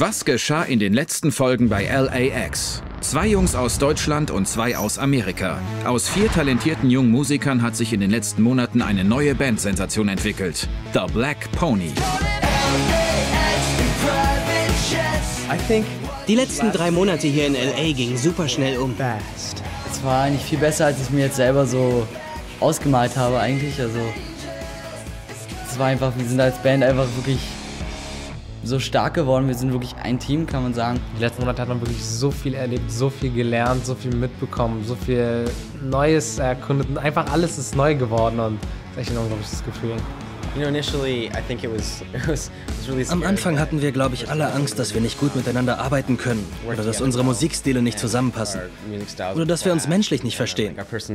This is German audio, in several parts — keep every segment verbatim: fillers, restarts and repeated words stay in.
Was geschah in den letzten Folgen bei L A X? Zwei Jungs aus Deutschland und zwei aus Amerika. Aus vier talentierten jungen Musikern hat sich in den letzten Monaten eine neue Band-Sensation entwickelt. The Black Pony. Die letzten drei Monate hier in L A gingen super schnell um. Es war eigentlich viel besser, als ich mir jetzt selber so ausgemalt habe eigentlich. Also es war einfach, wir sind als Band einfach wirklich so stark geworden. Wir sind wirklich ein Team, kann man sagen. Die letzten Monate hat man wirklich so viel erlebt, so viel gelernt, so viel mitbekommen, so viel Neues erkundet. Und einfach alles ist neu geworden und das ist echt ein unglaubliches Gefühl. Am Anfang hatten wir, glaube ich, alle Angst, dass wir nicht gut miteinander arbeiten können oder dass unsere Musikstile nicht zusammenpassen oder dass wir uns menschlich nicht verstehen.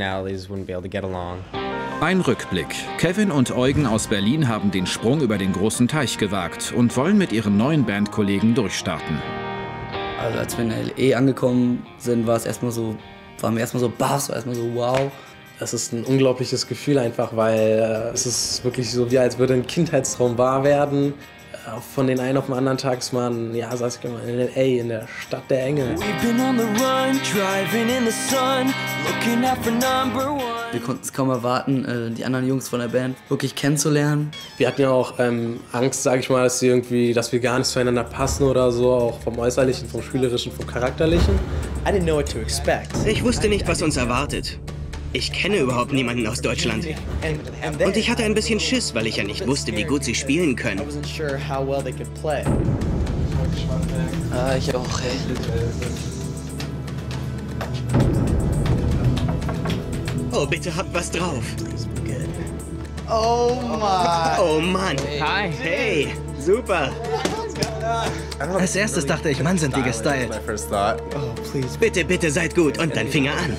Ein Rückblick. Kevin und Eugen aus Berlin haben den Sprung über den großen Teich gewagt und wollen mit ihren neuen Bandkollegen durchstarten. Also als wir in L A angekommen sind, war es erstmal so, waren wir erstmal so baff, so erstmal so wow. Es ist ein unglaubliches Gefühl einfach, weil äh, es ist wirklich so, wie als würde ein Kindheitstraum wahr werden. Äh, von den einen auf den anderen Tag ist man, ja, saß ich mal in L A, in der Stadt der Engel. Wir konnten es kaum erwarten, äh, die anderen Jungs von der Band wirklich kennenzulernen. Wir hatten ja auch ähm, Angst, sage ich mal, dass, sie irgendwie, dass wir gar nicht zueinander passen oder so, auch vom Äußerlichen, vom Spielerischen, vom Charakterlichen. Ich wusste nicht, was uns erwartet. Ich kenne überhaupt niemanden aus Deutschland. Und ich hatte ein bisschen Schiss, weil ich ja nicht wusste, wie gut sie spielen können. Ah, ich auch, ey. Oh, bitte habt was drauf. Oh Mann. Oh Mann. Hi. Hey, super. Als erstes dachte ich, Mann, sind die gestylt. Bitte, bitte seid gut. Und dann fing er an.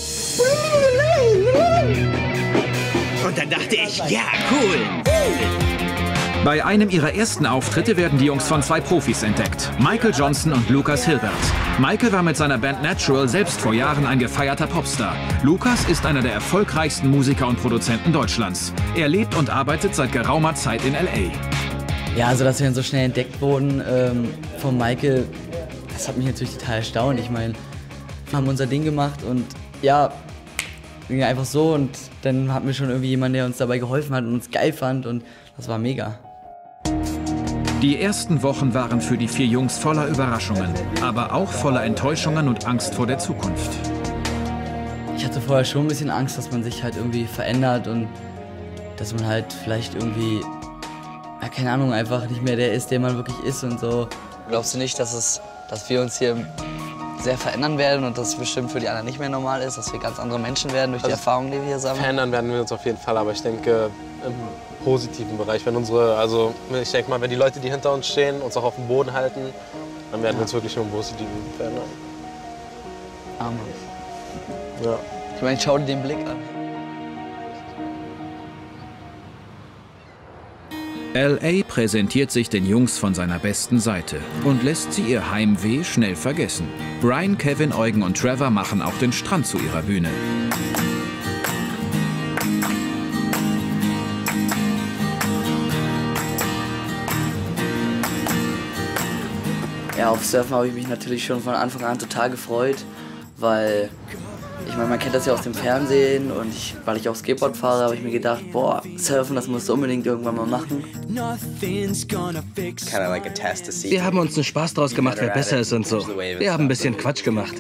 Und dann dachte ich, ja, cool. Bei einem ihrer ersten Auftritte werden die Jungs von zwei Profis entdeckt. Michael Johnson und Lucas Hilbert. Michael war mit seiner Band Natural selbst vor Jahren ein gefeierter Popstar. Lucas ist einer der erfolgreichsten Musiker und Produzenten Deutschlands. Er lebt und arbeitet seit geraumer Zeit in L A. Ja, also dass wir dann so schnell entdeckt wurden ähm, von Michael, das hat mich natürlich total erstaunt. Ich meine, wir haben unser Ding gemacht und ja, einfach so, und dann hatten wir schon irgendwie jemanden, der uns dabei geholfen hat und uns geil fand, und das war mega. Die ersten Wochen waren für die vier Jungs voller Überraschungen, aber auch voller Enttäuschungen und Angst vor der Zukunft. Ich hatte vorher schon ein bisschen Angst, dass man sich halt irgendwie verändert und dass man halt vielleicht irgendwie, ja, keine Ahnung, einfach nicht mehr der ist, der man wirklich ist und so. Glaubst du nicht, dass, es, dass wir uns hier sehr verändern werden und dass es bestimmt für die anderen nicht mehr normal ist, dass wir ganz andere Menschen werden durch die also Erfahrungen, die wir hier sammeln? Verändern werden wir uns auf jeden Fall, aber ich denke im positiven Bereich. Wenn unsere, also ich denke mal, wenn die Leute, die hinter uns stehen, uns auch auf dem Boden halten, dann werden wir uns wirklich nur im Positiven verändern. Amen. Ja. Ich meine, schau dir den Blick an. L A präsentiert sich den Jungs von seiner besten Seite und lässt sie ihr Heimweh schnell vergessen. Brian, Kevin, Eugen und Trevor machen auch den Strand zu ihrer Bühne. Ja, auf Surfen habe ich mich natürlich schon von Anfang an total gefreut, weil ich meine, man kennt das ja aus dem Fernsehen, und ich, weil ich auch Skateboard fahre, habe ich mir gedacht, boah, Surfen, das musst du unbedingt irgendwann mal machen. Wir haben uns einen Spaß draus gemacht, wer besser ist und so. Wir haben ein bisschen Quatsch gemacht.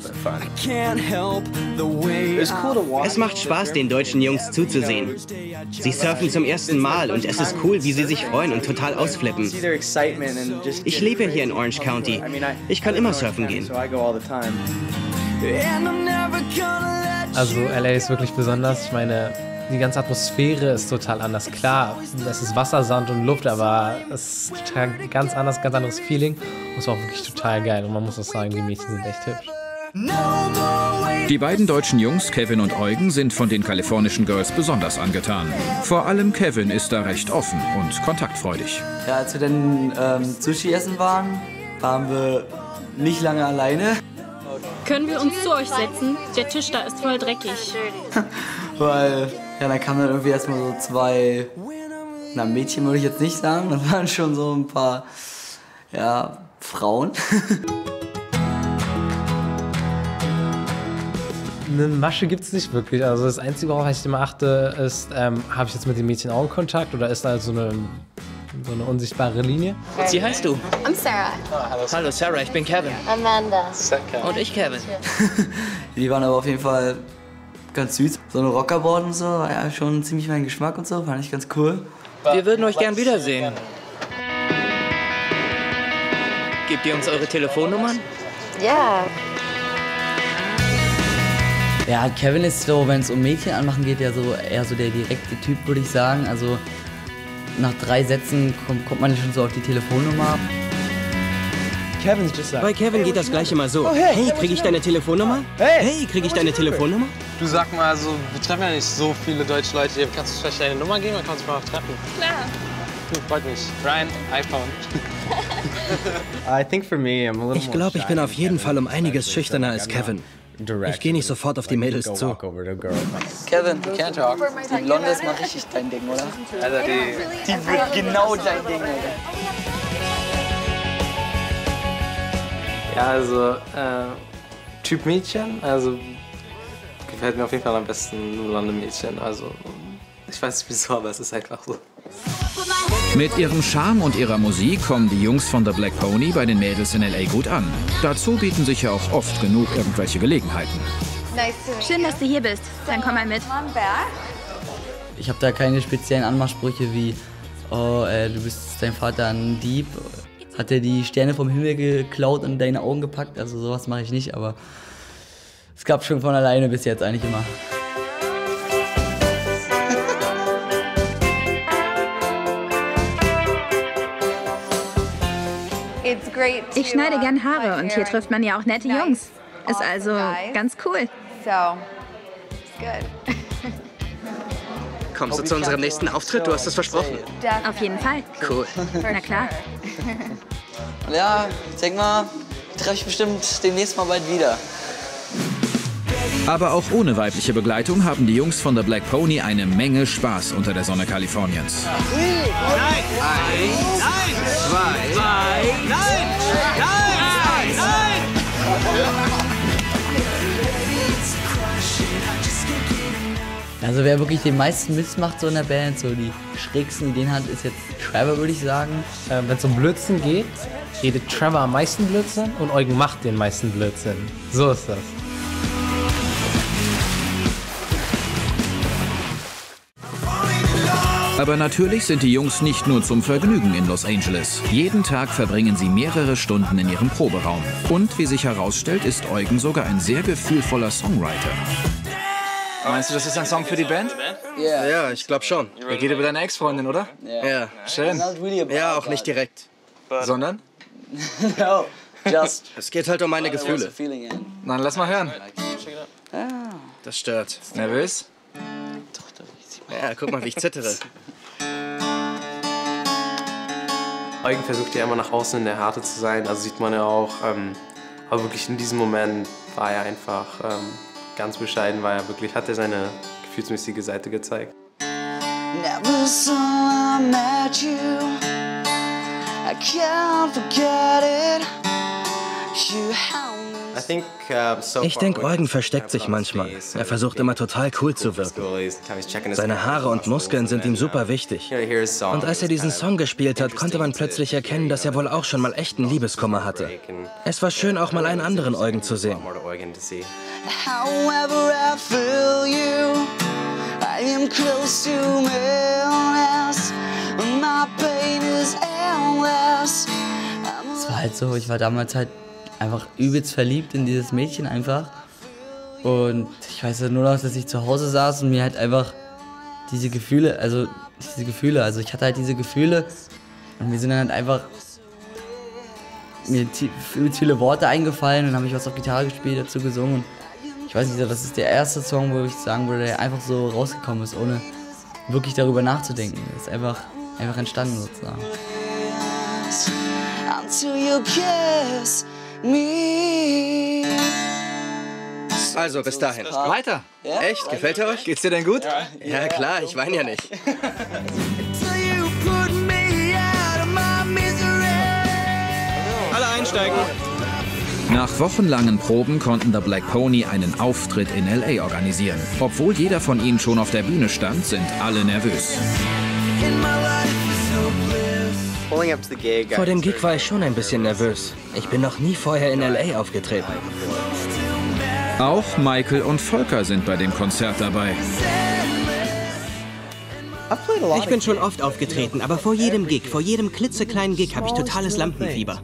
Es macht Spaß, den deutschen Jungs zuzusehen. Sie surfen zum ersten Mal und es ist cool, wie sie sich freuen und total ausflippen. Ich lebe hier in Orange County. Ich kann immer surfen gehen. Also L A ist wirklich besonders. Ich meine, die ganze Atmosphäre ist total anders. Klar, es ist Wasser, Sand und Luft, aber es ist total ganz anders, ganz anderes Feeling. Und es war auch wirklich total geil. Und man muss auch sagen, die Mädchen sind echt hübsch. Die beiden deutschen Jungs, Kevin und Eugen, sind von den kalifornischen Girls besonders angetan. Vor allem Kevin ist da recht offen und kontaktfreudig. Ja, als wir dann ähm, Sushi essen waren, waren wir nicht lange alleine. Können wir uns zu euch setzen? Der Tisch da ist voll dreckig. Weil, ja, da kamen dann irgendwie erstmal so zwei, na, Mädchen würde ich jetzt nicht sagen, da waren schon so ein paar, ja, Frauen. Eine Masche gibt es nicht wirklich. Also das Einzige, worauf ich immer achte, ist, ähm, habe ich jetzt mit dem Mädchen Augenkontakt oder ist da so eine, so eine unsichtbare Linie? Wie heißt du? I'm Sarah. Hallo Sarah, ich bin Kevin. Amanda. Und ich Kevin. Die waren aber auf jeden Fall ganz süß. So eine Rockerboard und so, war ja schon ziemlich mein Geschmack und so, fand ich ganz cool. Wir würden euch gern wiedersehen. Gebt ihr uns eure Telefonnummern? Ja. Ja, Kevin ist so, wenn es um Mädchen anmachen geht, ja so eher so der direkte Typ, würde ich sagen. Also nach drei Sätzen kommt, kommt man schon so auf die Telefonnummer. Bei Kevin geht das gleich immer so. Hey, krieg ich deine Telefonnummer? Hey, krieg ich deine Telefonnummer? Du sag mal, also, wir treffen ja nicht so viele deutsche Leute hier. Kannst du vielleicht deine Nummer geben, dann kannst du mal treffen. Klar. Du, freut mich. Ryan, iPhone. I think for me, I'm a little Ich glaube, ich bin auf jeden Fall um einiges schüchterner als Kevin. Ich gehe nicht sofort auf die Mädels zu. Kevin, can't talk. Die Blonde ist mal richtig dein Ding, oder? Also die, Die wird genau dein Ding, Alter. ja, also, äh, Typ Mädchen, also, gefällt mir auf jeden Fall am besten blonde Mädchen. Also, ich weiß nicht wieso, aber es ist einfach so. Mit ihrem Charme und ihrer Musik kommen die Jungs von The Black Pony bei den Mädels in L A gut an. Dazu bieten sich ja auch oft genug irgendwelche Gelegenheiten. Schön, dass du hier bist. Dann komm mal mit. Ich habe da keine speziellen Anmachsprüche wie, oh, äh, du bist dein Vater ein Dieb. Hat er die Sterne vom Himmel geklaut und in deine Augen gepackt? Also sowas mache ich nicht, aber es gab schon von alleine bis jetzt eigentlich immer. Ich schneide gern Haare und hier trifft man ja auch nette Jungs. Ist also ganz cool. Kommst du zu unserem nächsten Auftritt? Du hast es versprochen. Auf jeden Fall. Cool. Na klar. Ja, ich denke mal, treffe ich bestimmt demnächst mal bald wieder. Aber auch ohne weibliche Begleitung haben die Jungs von The Black Pony eine Menge Spaß unter der Sonne Kaliforniens. Nein! Eins, nein! Zwei, zwei, nein! Nein! Nein! Also wer wirklich den meisten mitmacht so in der Band, so die schrägsten Ideen hat, ist jetzt Trevor, würde ich sagen. Äh, Wenn es um Blödsinn geht, redet Trevor am meisten Blödsinn und Eugen macht den meisten Blödsinn. So ist das. Aber natürlich sind die Jungs nicht nur zum Vergnügen in Los Angeles. Jeden Tag verbringen sie mehrere Stunden in ihrem Proberaum. Und wie sich herausstellt, ist Eugen sogar ein sehr gefühlvoller Songwriter. Meinst du, das ist ein Song für die Band? Yeah. Ja, ich glaube schon. Er geht über deine Ex-Freundin, oder? Ja. Schön. Ja, auch nicht direkt. Sondern? No, just Es geht halt um meine Gefühle. feeling it. Nein, lass mal hören. Das stört. Nervös? Ja, guck mal, wie ich zittere. Eugen versucht ja immer nach außen in der Härte zu sein, also sieht man ja auch. Ähm, aber wirklich in diesem Moment war er einfach ähm, ganz bescheiden, weil er wirklich hat er seine gefühlsmäßige Seite gezeigt. Never saw I met you. I can't forget it. You Ich denke, Eugen versteckt sich manchmal. Er versucht immer total cool zu wirken. Seine Haare und Muskeln sind ihm super wichtig. Und als er diesen Song gespielt hat, konnte man plötzlich erkennen, dass er wohl auch schon mal echten Liebeskummer hatte. Es war schön, auch mal einen anderen Eugen zu sehen. However I feel you, I am close to madness. My pain is endless. Es war halt so, ich war damals halt einfach übelst verliebt in dieses Mädchen einfach. Und ich weiß ja nur noch, dass ich zu Hause saß und mir halt einfach diese Gefühle, also diese Gefühle, also ich hatte halt diese Gefühle und mir sind dann halt einfach mir übelst viele Worte eingefallen und habe ich was auf Gitarre gespielt, dazu gesungen. Und ich weiß nicht, das ist der erste Song, wo ich sagen würde, der einfach so rausgekommen ist, ohne wirklich darüber nachzudenken. Das ist einfach, einfach entstanden sozusagen. Until you kiss me. Also, bis dahin. Weiter. Ja? Echt? Gefällt er euch? Geht's dir denn gut? Ja, klar, ich weine ja nicht. Alle einsteigen. Nach wochenlangen Proben konnten The Black Pony einen Auftritt in L A organisieren. Obwohl jeder von ihnen schon auf der Bühne stand, sind alle nervös. Vor dem Gig war ich schon ein bisschen nervös. Ich bin noch nie vorher in L A aufgetreten. Auch Michael und Volker sind bei dem Konzert dabei. Ich bin schon oft aufgetreten, aber vor jedem Gig, vor jedem klitzekleinen Gig habe ich totales Lampenfieber.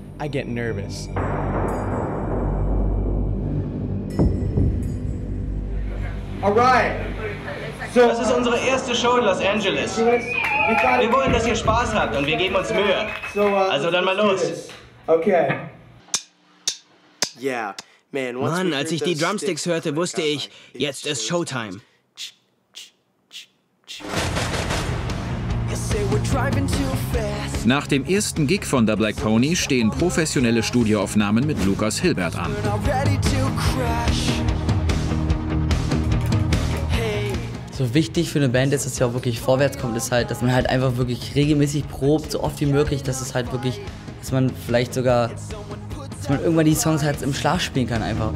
Das ist unsere erste Show in Los Angeles. Wir wollen, dass ihr Spaß habt und wir geben uns Mühe. Also dann mal los. Mann, als ich die Drumsticks hörte, wusste ich, jetzt ist Showtime. Nach dem ersten Gig von The Black Pony stehen professionelle Studioaufnahmen mit Lucas Hilbert an. So wichtig für eine Band ist, dass sie auch wirklich vorwärts kommt, ist halt, dass man halt einfach wirklich regelmäßig probt, so oft wie möglich, dass es halt wirklich, dass man vielleicht sogar, dass man irgendwann die Songs halt im Schlaf spielen kann einfach.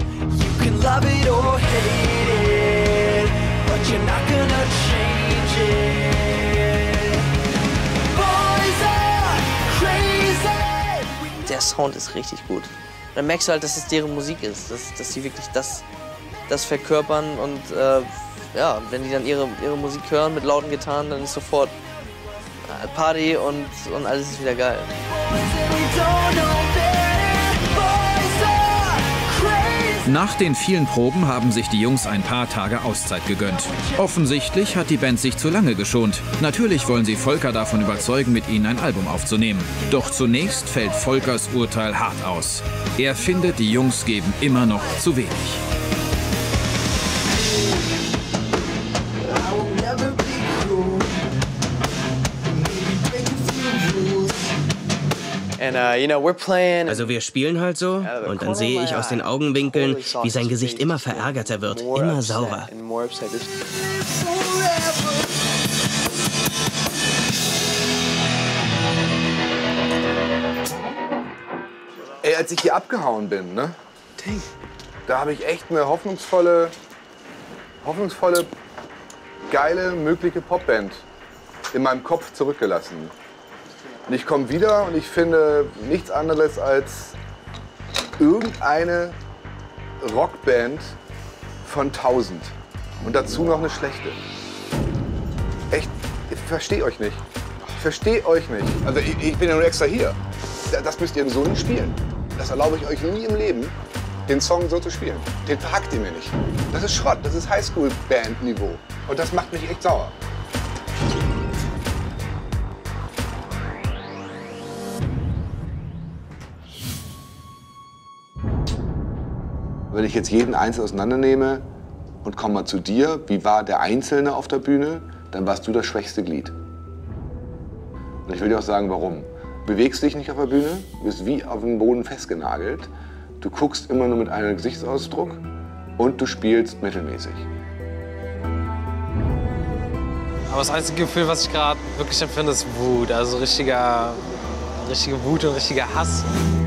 Der Sound ist richtig gut. Dann merkst du halt, dass es deren Musik ist, dass, dass sie wirklich das, das verkörpern und äh, ja, wenn die dann ihre, ihre Musik hören mit lauten Gitarren, dann ist sofort Party und, und alles ist wieder geil. Nach den vielen Proben haben sich die Jungs ein paar Tage Auszeit gegönnt. Offensichtlich hat die Band sich zu lange geschont. Natürlich wollen sie Volker davon überzeugen, mit ihnen ein Album aufzunehmen. Doch zunächst fällt Volkers Urteil hart aus. Er findet, die Jungs geben immer noch zu wenig. Also wir spielen halt so und dann sehe ich aus den Augenwinkeln, wie sein Gesicht immer verärgerter wird, immer saurer. Ey, als ich hier abgehauen bin, ne? Da habe ich echt eine hoffnungsvolle, hoffnungsvolle, geile, mögliche Popband in meinem Kopf zurückgelassen. Und ich komme wieder und ich finde nichts anderes als irgendeine Rockband von tausend. Und dazu noch eine schlechte. Echt, ich verstehe euch nicht. Ich verstehe euch nicht. Also ich, ich bin ja nur extra hier. Das müsst ihr so nicht spielen. Das erlaube ich euch nie im Leben, den Song so zu spielen. Den verhackt ihr mir nicht. Das ist Schrott, das ist Highschool-Band-Niveau. Und das macht mich echt sauer. Wenn ich jetzt jeden Einzelnen auseinandernehme und komme mal zu dir, wie war der Einzelne auf der Bühne, dann warst du das schwächste Glied. Und ich will dir auch sagen, warum. Du bewegst dich nicht auf der Bühne, du bist wie auf dem Boden festgenagelt. Du guckst immer nur mit einem Gesichtsausdruck und du spielst mittelmäßig. Aber das einzige Gefühl, was ich gerade wirklich empfinde, ist Wut. Also richtiger, richtige Wut und richtiger Hass.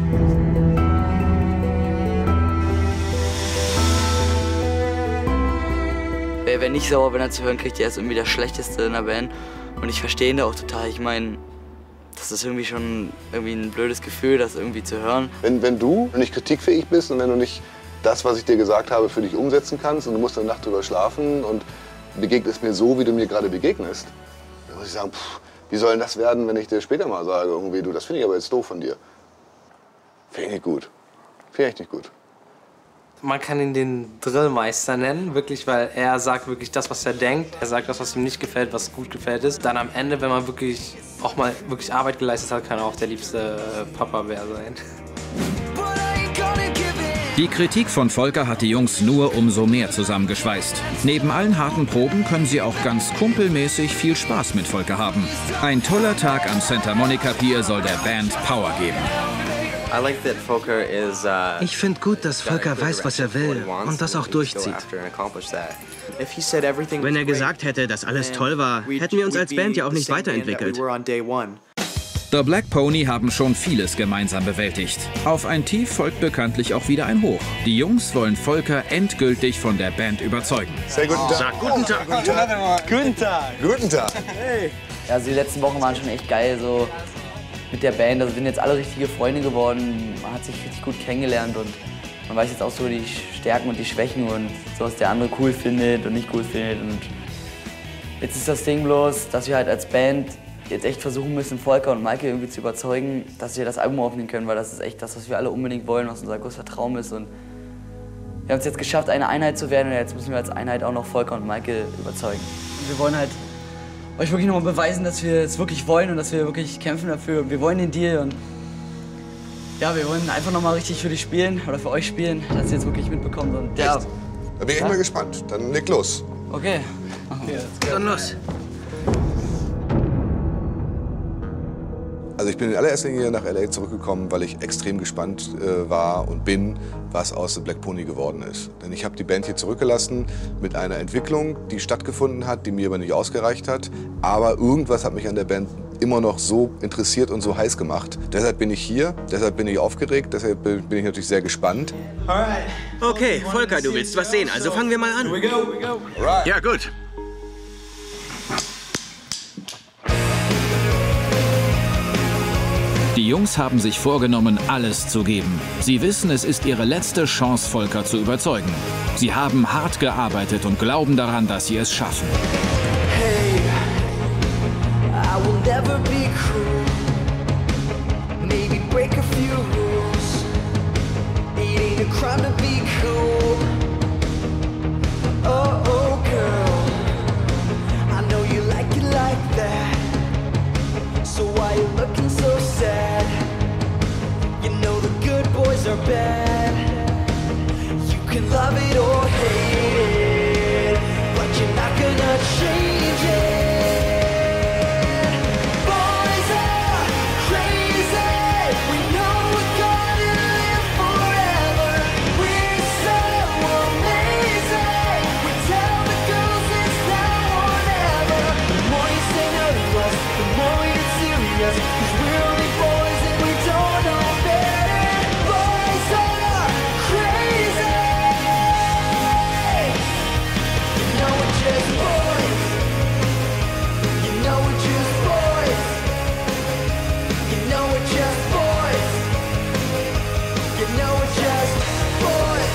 Wer wär nicht sauer, wenn er zu hören kriegt, er ist irgendwie der Schlechteste in der Band. Und ich verstehe ihn da auch total. Ich meine, das ist irgendwie schon irgendwie ein blödes Gefühl, das irgendwie zu hören. Wenn, wenn du nicht kritikfähig bist und wenn du nicht das, was ich dir gesagt habe, für dich umsetzen kannst und du musst eine Nacht drüber schlafen und begegnest mir so, wie du mir gerade begegnest, dann muss ich sagen, pff, wie soll denn das werden, wenn ich dir später mal sage, irgendwie, du, das finde ich aber jetzt doof von dir. Finde ich nicht gut. Finde ich nicht gut. Man kann ihn den Drillmeister nennen, wirklich, weil er sagt wirklich das, was er denkt. Er sagt das, was ihm nicht gefällt, was gut gefällt ist. Dann am Ende, wenn man wirklich auch mal wirklich Arbeit geleistet hat, kann er auch der liebste Papa-Bär sein. Die Kritik von Volker hat die Jungs nur umso mehr zusammengeschweißt. Neben allen harten Proben können sie auch ganz kumpelmäßig viel Spaß mit Volker haben. Ein toller Tag am Santa Monica Pier soll der Band Power geben. Ich finde gut, dass Volker weiß, was er will und das auch durchzieht. Wenn er gesagt hätte, dass alles toll war, hätten wir uns als Band ja auch nicht weiterentwickelt. The Black Pony haben schon vieles gemeinsam bewältigt. Auf ein Tief folgt bekanntlich auch wieder ein Hoch. Die Jungs wollen Volker endgültig von der Band überzeugen. Sehr guten Tag. Sag guten Tag. Guten Tag. Guten Tag. Guten Tag. Hey. Also die letzten Wochen waren schon echt geil, so mit der Band. Also wir sind jetzt alle richtige Freunde geworden. Man hat sich richtig gut kennengelernt und man weiß jetzt auch so die Stärken und die Schwächen und so, was der andere cool findet und nicht cool findet. Und jetzt ist das Ding bloß, dass wir halt als Band jetzt echt versuchen müssen, Volker und Maike irgendwie zu überzeugen, dass wir das Album aufnehmen können, weil das ist echt das, was wir alle unbedingt wollen, was unser größter Traum ist. Und wir haben es jetzt geschafft, eine Einheit zu werden und jetzt müssen wir als Einheit auch noch Volker und Maike überzeugen. Wir wollen halt euch wirklich nochmal beweisen, dass wir es wirklich wollen und dass wir wirklich kämpfen dafür. Wir wollen den Deal und ja, wir wollen einfach nochmal richtig für dich spielen oder für euch spielen, dass ihr jetzt wirklich mitbekommt. Und, ja. Echt? Da bin ich echt mal gespannt. Dann leg los. Okay. Ja, dann los. Also ich bin in allererster Linie nach L A zurückgekommen, weil ich extrem gespannt äh, war und bin, was aus The Black Pony geworden ist. Denn ich habe die Band hier zurückgelassen mit einer Entwicklung, die stattgefunden hat, die mir aber nicht ausgereicht hat. Aber irgendwas hat mich an der Band immer noch so interessiert und so heiß gemacht. Deshalb bin ich hier, deshalb bin ich aufgeregt, deshalb bin ich natürlich sehr gespannt. Okay, Volker, du willst was sehen, also fangen wir mal an. Ja, gut. Die Jungs haben sich vorgenommen, alles zu geben. Sie wissen, es ist ihre letzte Chance, Volker zu überzeugen. Sie haben hart gearbeitet und glauben daran, dass sie es schaffen. Hey, I will never be cruel. Maybe break a few rules. It ain't a crime to be cool. Oh, oh, girl, I know you like it like that. So why you looking so sad? You know the good boys are bad. You can love it or hate it, but you're not gonna change it. Boys are crazy. We know we're gonna live forever. We're so amazing. We tell the girls it's now or never. The more you say no to us, the more we get serious. Cause we're only boys and we don't know better. Boys are crazy. You know we're just boys. You know we're just boys. You know we're just boys. You know we're just boys.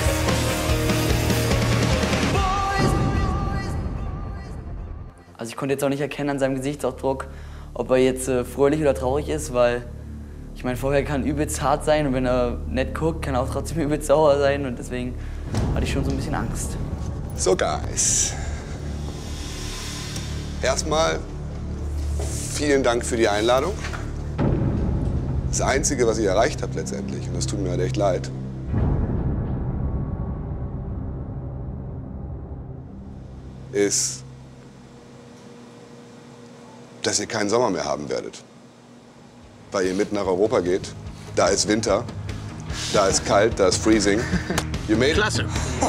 Also ich konnte jetzt auch nicht erkennen an seinem Gesichtsausdruck, ob er jetzt äh, fröhlich oder traurig ist, weil ich meine, Volker kann übelst hart sein und wenn er nett guckt, kann er auch trotzdem übelst sauer sein und deswegen hatte ich schon so ein bisschen Angst. So, Guys. Erstmal vielen Dank für die Einladung. Das Einzige, was ihr erreicht habt letztendlich, und das tut mir halt echt leid, ist, dass ihr keinen Sommer mehr haben werdet. Weil ihr mit nach Europa geht, da ist Winter, da ist kalt, da ist freezing. You made it. Klasse.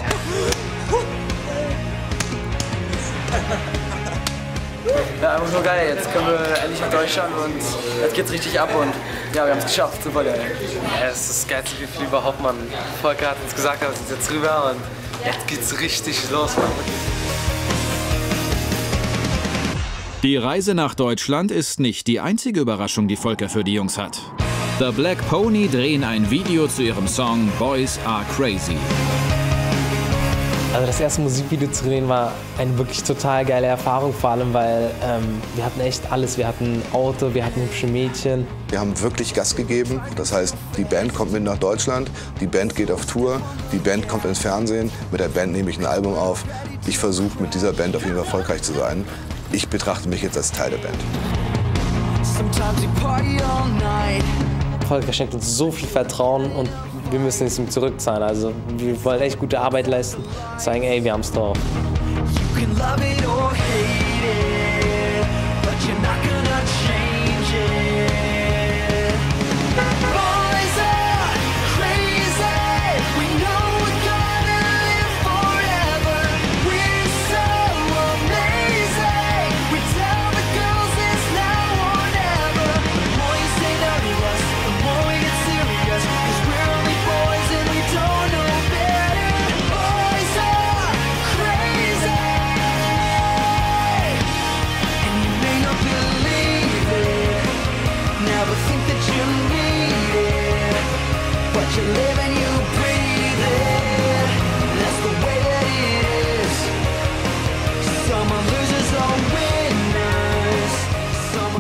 Ja, einfach nur geil. Jetzt können wir endlich nach Deutschland und jetzt geht's richtig ab und ja, wir haben es geschafft. Super geil. Ja, das ist das geilste Gefühl überhaupt, Mann. Volker hat uns gesagt, wir sind jetzt rüber und jetzt geht's richtig los, Mann. Die Reise nach Deutschland ist nicht die einzige Überraschung, die Volker für die Jungs hat. The Black Pony drehen ein Video zu ihrem Song Boys Are Crazy. Also das erste Musikvideo zu drehen war eine wirklich total geile Erfahrung, vor allem weil ähm, wir hatten echt alles. Wir hatten ein Auto, wir hatten hübsche Mädchen. Wir haben wirklich Gas gegeben. Das heißt, die Band kommt mit nach Deutschland, die Band geht auf Tour, die Band kommt ins Fernsehen. Mit der Band nehme ich ein Album auf. Ich versuche mit dieser Band auf jeden Fall erfolgreich zu sein. Ich betrachte mich jetzt als Teil der Band. Volker schenkt uns so viel Vertrauen und wir müssen es ihm zurückzahlen. Also wir wollen echt gute Arbeit leisten, zeigen, ey, wir haben es drauf.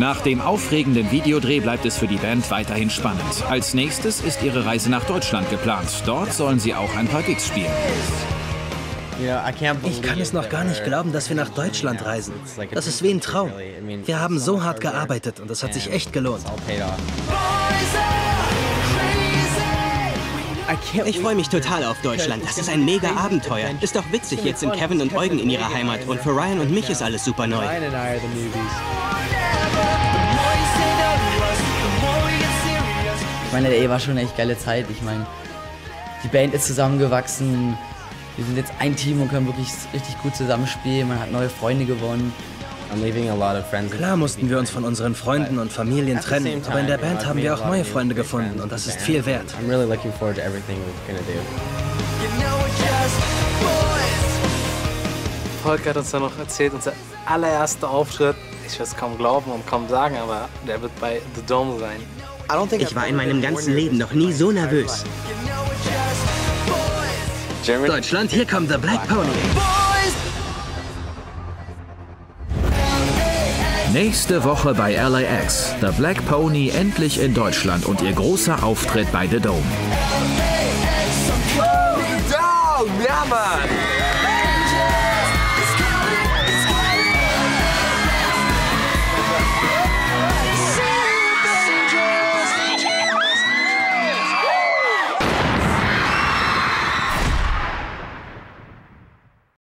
Nach dem aufregenden Videodreh bleibt es für die Band weiterhin spannend. Als nächstes ist ihre Reise nach Deutschland geplant. Dort sollen sie auch ein paar Gigs spielen. Ich kann es noch gar nicht glauben, dass wir nach Deutschland reisen. Das ist wie ein Traum. Wir haben so hart gearbeitet und es hat sich echt gelohnt. Ich freue mich total auf Deutschland. Das ist ein mega Abenteuer. Ist doch witzig, jetzt sind Kevin und Eugen in ihrer Heimat. Und für Ryan und mich ist alles super neu. Ich meine, L A war schon eine echt geile Zeit. Ich meine, die Band ist zusammengewachsen. Wir sind jetzt ein Team und können wirklich richtig gut zusammenspielen. Man hat neue Freunde gewonnen. Klar mussten wir uns von unseren Freunden und Familien trennen, aber in der Band haben wir auch neue Freunde gefunden und das ist viel wert. Volker hat uns dann noch erzählt, unser allererster Auftritt, ich will es kaum glauben und kaum sagen, aber der wird bei The Dome sein. Ich war in meinem ganzen Leben noch nie so nervös. Deutschland, hier kommt The Black Pony. Nächste Woche bei L A X. The Black Pony endlich in Deutschland und ihr großer Auftritt bei The Dome. Down! Ja, Mann!